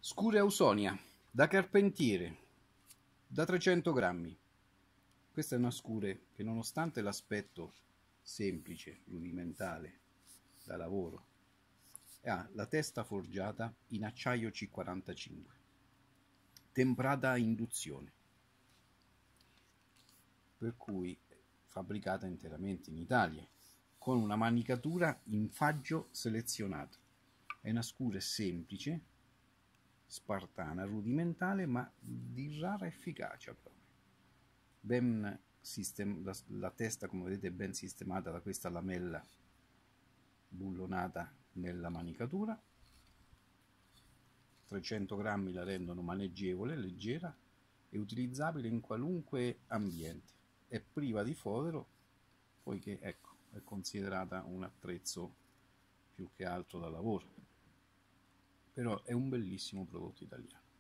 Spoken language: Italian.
Scure Ausonia da carpentiere da 300 grammi. Questa è una scure che, nonostante l'aspetto semplice, rudimentale da lavoro, ha la testa forgiata in acciaio C45, temprata a induzione, per cui fabbricata interamente in Italia, con una manicatura in faggio selezionato. È una scure semplice, spartana, rudimentale, ma di rara efficacia proprio. La testa, come vedete, è ben sistemata da questa lamella bullonata nella manicatura. 300 grammi la rendono maneggevole, leggera e utilizzabile in qualunque ambiente. È priva di fodero, poiché ecco, è considerata un attrezzo più che altro da lavoro. Però è un bellissimo prodotto italiano.